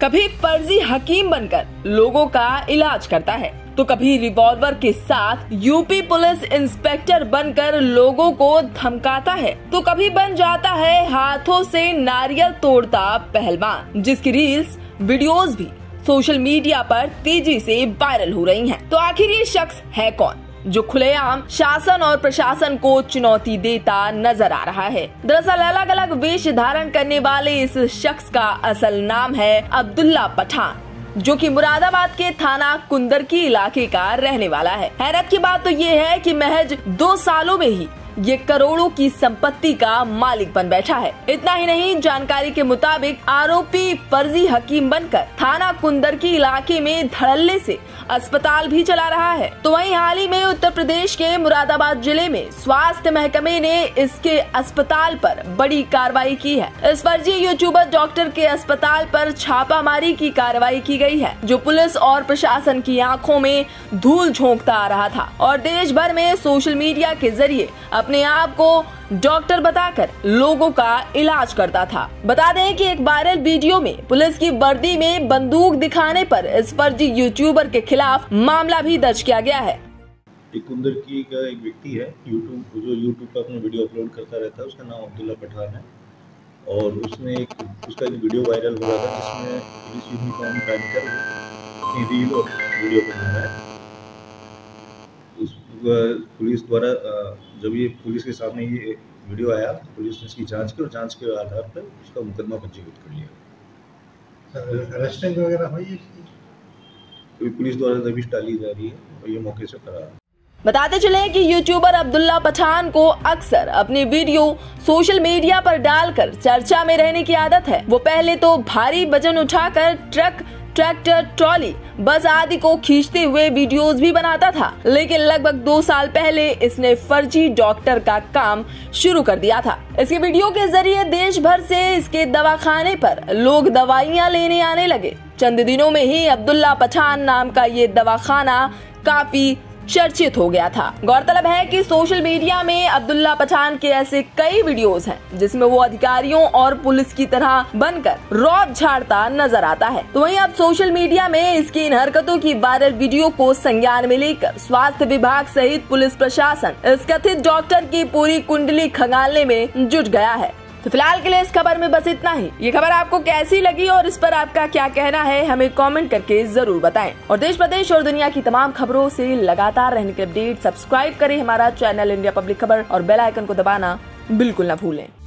कभी फर्जी हकीम बनकर लोगों का इलाज करता है, तो कभी रिवॉल्वर के साथ यूपी पुलिस इंस्पेक्टर बनकर लोगों को धमकाता है, तो कभी बन जाता है हाथों से नारियल तोड़ता पहलवान, जिसकी रील्स वीडियोस भी सोशल मीडिया पर तेजी से वायरल हो रही हैं। तो आखिर ये शख्स है कौन जो खुलेआम शासन और प्रशासन को चुनौती देता नजर आ रहा है? दरअसल अलग अलग वेश धारण करने वाले इस शख्स का असल नाम है अब्दुल्ला पठान, जो कि मुरादाबाद के थाना कुंदरकी इलाके का रहने वाला है। हैरत की बात तो ये है कि महज 2 सालों में ही ये करोड़ों की संपत्ति का मालिक बन बैठा है। इतना ही नहीं, जानकारी के मुताबिक आरोपी फर्जी हकीम बनकर थाना कुंदरकी इलाके में धड़ल्ले से अस्पताल भी चला रहा है। तो वहीं हाल ही में उत्तर प्रदेश के मुरादाबाद जिले में स्वास्थ्य महकमे ने इसके अस्पताल पर बड़ी कार्रवाई की है। इस फर्जी यूट्यूबर डॉक्टर के अस्पताल पर छापामारी की कार्रवाई की गई है, जो पुलिस और प्रशासन की आंखों में धूल झोंकता आ रहा था और देश भर में सोशल मीडिया के जरिए अपने आप को डॉक्टर बताकर लोगों का इलाज करता था। बता दें कि एक वायरल वीडियो में पुलिस की वर्दी में बंदूक दिखाने पर इस फर्जी यूट्यूबर के खिलाफ मामला भी दर्ज किया गया है। कुंदरकी का एक व्यक्ति है जो यूट्यूब पर अपना वीडियो अपलोड करता रहता है, उसका नाम अब्दुल्ला पठान है और उसने उसका एक वीडियो वायरल हो रहा था जिसमें पुलिस यूनिफॉर्म पहनकर अपनी रील और वीडियो बना रहा है। पुलिस द्वारा जब ये पुलिस के सामने ये वीडियो आया, पुलिस ने इसकी जांच की और जांच के आधार पर उसका मुकदमा पंजीकृत कर लिया। अरेस्टिंग वगैरह हुई है? तो पुलिस द्वारा दबिश डाली जा रही है और ये मौके से फरार। बताते चले कि यूट्यूबर अब्दुल्ला पठान को अक्सर अपनी वीडियो सोशल मीडिया पर डालकर चर्चा में रहने की आदत है। वो पहले तो भारी वजन उठाकर ट्रक, ट्रैक्टर, ट्रॉली, बस आदि को खींचते हुए वीडियोस भी बनाता था, लेकिन लगभग 2 साल पहले इसने फर्जी डॉक्टर का काम शुरू कर दिया था। इसके वीडियो के जरिए देश भर से इसके दवाखाने पर लोग दवाइयां लेने आने लगे। चंद दिनों में ही अब्दुल्ला पठान नाम का ये दवाखाना काफी चर्चित हो गया था। गौरतलब है कि सोशल मीडिया में अब्दुल्ला पठान के ऐसे कई वीडियोस हैं जिसमें वो अधिकारियों और पुलिस की तरह बनकर रौब झाड़ता नजर आता है। तो वहीं अब सोशल मीडिया में इसकी इन हरकतों की वायरल वीडियो को संज्ञान में लेकर स्वास्थ्य विभाग सहित पुलिस प्रशासन इस कथित डॉक्टर की पूरी कुंडली खंगालने में जुट गया है। तो फिलहाल के लिए इस खबर में बस इतना ही। ये खबर आपको कैसी लगी और इस पर आपका क्या कहना है, हमें कमेंट करके जरूर बताएं। और देश प्रदेश और दुनिया की तमाम खबरों से लगातार रहने के अपडेट सब्सक्राइब करें हमारा चैनल इंडिया पब्लिक खबर और बेल आइकन को दबाना बिल्कुल न भूलें।